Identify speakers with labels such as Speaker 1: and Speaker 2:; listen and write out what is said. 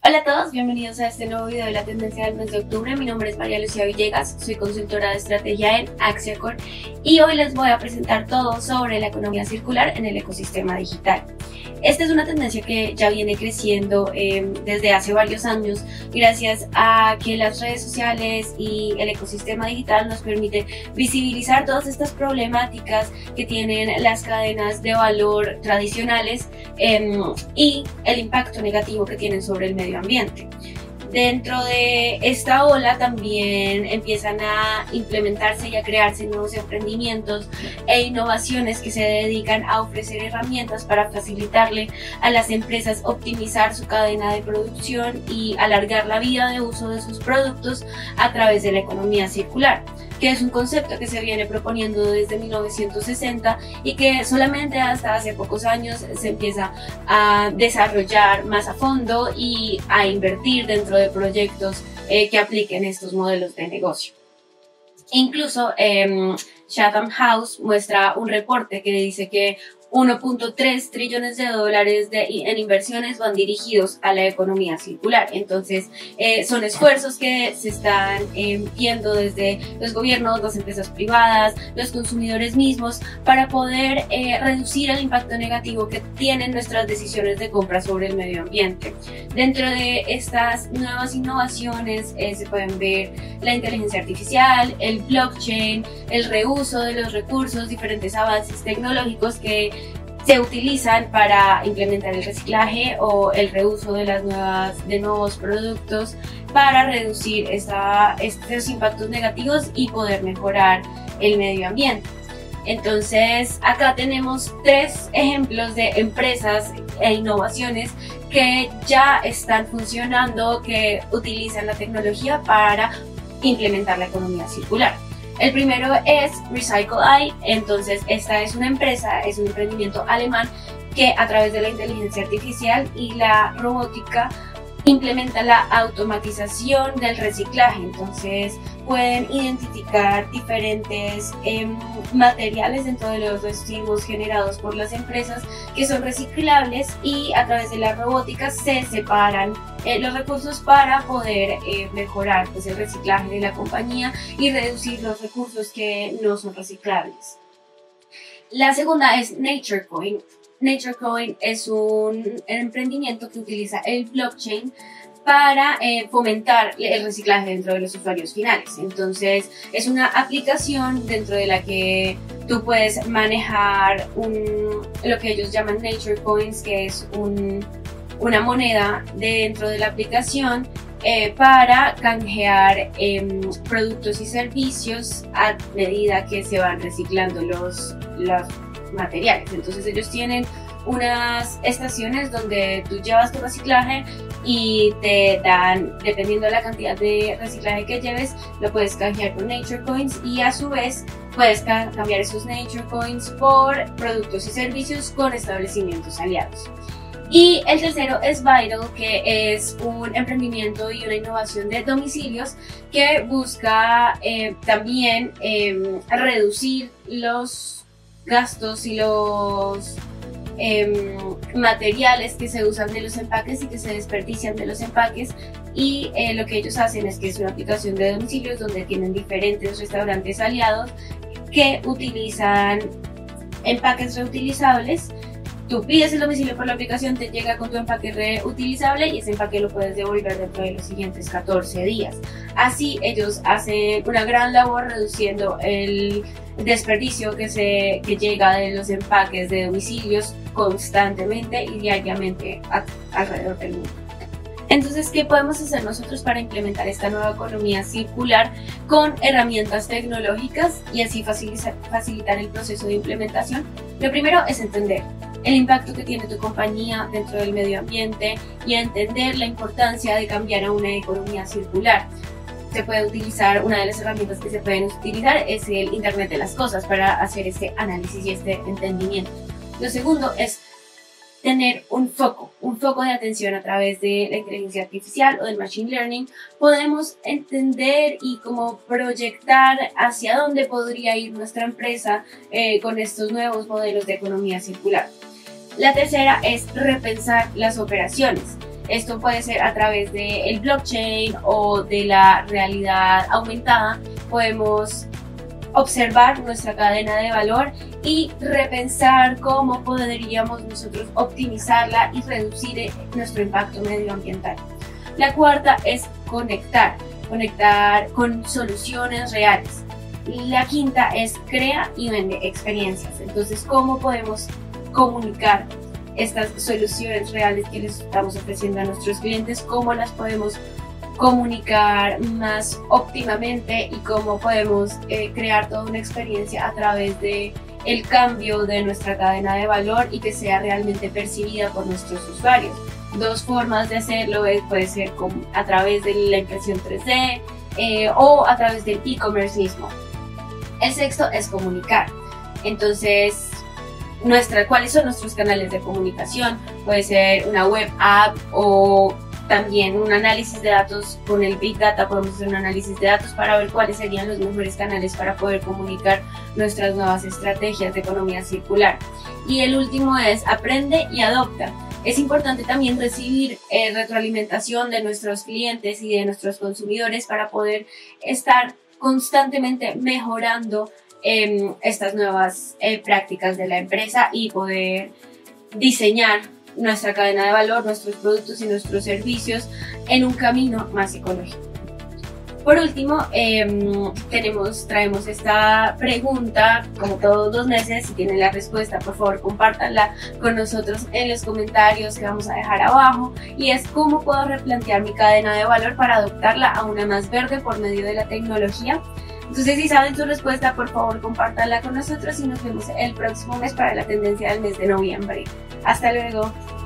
Speaker 1: Hola a todos, bienvenidos a este nuevo video de la tendencia del mes de octubre. Mi nombre es María Lucía Villegas, soy consultora de estrategia en Axiacor y hoy les voy a presentar todo sobre la economía circular en el ecosistema digital. Esta es una tendencia que ya viene creciendo desde hace varios años gracias a que las redes sociales y el ecosistema digital nos permiten visibilizar todas estas problemáticas que tienen las cadenas de valor tradicionales y el impacto negativo que tienen sobre el medio ambiente. Dentro de esta ola también empiezan a implementarse y a crearse nuevos emprendimientos e innovaciones que se dedican a ofrecer herramientas para facilitarle a las empresas optimizar su cadena de producción y alargar la vida de uso de sus productos a través de la economía circular, que es un concepto que se viene proponiendo desde 1960 y que solamente hasta hace pocos años se empieza a desarrollar más a fondo y a invertir dentro de proyectos que apliquen estos modelos de negocio. Incluso Chatham House muestra un reporte que dice que 1.3 trillones de dólares en inversiones van dirigidos a la economía circular. Entonces, son esfuerzos que se están viendo desde los gobiernos, las empresas privadas, los consumidores mismos, para poder reducir el impacto negativo que tienen nuestras decisiones de compra sobre el medio ambiente. Dentro de estas nuevas innovaciones se pueden ver la inteligencia artificial, el blockchain, el reuso de los recursos, diferentes avances tecnológicos que se utilizan para implementar el reciclaje o el reuso de nuevos productos para reducir estos impactos negativos y poder mejorar el medio ambiente. Entonces, acá tenemos tres ejemplos de empresas e innovaciones que ya están funcionando, que utilizan la tecnología para implementar la economía circular. El primero es Recycle.ai. Entonces esta es una empresa, es un emprendimiento alemán que a través de la inteligencia artificial y la robótica implementa la automatización del reciclaje. Entonces pueden identificar diferentes materiales dentro de los residuos generados por las empresas que son reciclables y a través de la robótica se separan los recursos para poder mejorar el reciclaje de la compañía y reducir los recursos que no son reciclables. La segunda es NatureCoin. NatureCoin es un emprendimiento que utiliza el blockchain para fomentar el reciclaje dentro de los usuarios finales. Entonces es una aplicación dentro de la que tú puedes manejar lo que ellos llaman Nature Coins, que es una moneda dentro de la aplicación para canjear productos y servicios a medida que se van reciclando los materiales. Entonces ellos tienen unas estaciones donde tú llevas tu reciclaje y te dan, dependiendo de la cantidad de reciclaje que lleves, lo puedes canjear con Nature Coins y a su vez puedes cambiar esos Nature Coins por productos y servicios con establecimientos aliados. Y el tercero es Vital, que es un emprendimiento y una innovación de domicilios que busca también reducir los gastos y los materiales que se usan de los empaques y que se desperdician de los empaques, y lo que ellos hacen es que es una aplicación de domicilios donde tienen diferentes restaurantes aliados que utilizan empaques reutilizables. Tú pides el domicilio por la aplicación, te llega con tu empaque reutilizable y ese empaque lo puedes devolver dentro de los siguientes 14 días. Así ellos hacen una gran labor reduciendo el desperdicio que llega de los empaques de domicilios constantemente y diariamente alrededor del mundo. Entonces, ¿qué podemos hacer nosotros para implementar esta nueva economía circular con herramientas tecnológicas y así facilitar el proceso de implementación? Lo primero es entender el impacto que tiene tu compañía dentro del medio ambiente y entender la importancia de cambiar a una economía circular. Se puede utilizar, una de las herramientas que se pueden utilizar es el Internet de las Cosas para hacer este análisis y este entendimiento. Lo segundo es tener un foco de atención a través de la inteligencia artificial o del machine learning. Podemos entender y como proyectar hacia dónde podría ir nuestra empresa con estos nuevos modelos de economía circular. La tercera es repensar las operaciones. Esto puede ser a través del blockchain o de la realidad aumentada. Podemos observar nuestra cadena de valor y repensar cómo podríamos nosotros optimizarla y reducir nuestro impacto medioambiental. La cuarta es conectar con soluciones reales. La quinta es crea y vende experiencias. Entonces, ¿cómo podemos comunicar estas soluciones reales que les estamos ofreciendo a nuestros clientes? ¿Cómo las podemos comunicar más óptimamente y cómo podemos crear toda una experiencia a través de el cambio de nuestra cadena de valor y que sea realmente percibida por nuestros usuarios? Dos formas de hacerlo puede ser a través de la impresión 3D o a través del e-commerce mismo. El sexto es comunicar. Entonces, ¿cuáles son nuestros canales de comunicación? Puede ser una web app o también un análisis de datos. Con el Big Data podemos hacer un análisis de datos para ver cuáles serían los mejores canales para poder comunicar nuestras nuevas estrategias de economía circular. Y el último es aprende y adopta. Es importante también recibir retroalimentación de nuestros clientes y de nuestros consumidores para poder estar constantemente mejorando estas nuevas prácticas de la empresa y poder diseñar nuestra cadena de valor, nuestros productos y nuestros servicios en un camino más ecológico. Por último, traemos esta pregunta como todos los meses. Si tienen la respuesta, por favor compártanla con nosotros en los comentarios que vamos a dejar abajo, y es: ¿cómo puedo replantear mi cadena de valor para adoptarla a una más verde por medio de la tecnología? Entonces, si saben su respuesta, por favor compártanla con nosotros y nos vemos el próximo mes para la tendencia del mes de noviembre. Hasta luego.